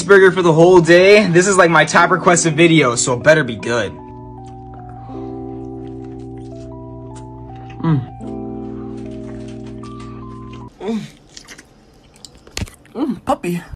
Burger for the whole day. This is like my top requested video, so it better be good. Puppy.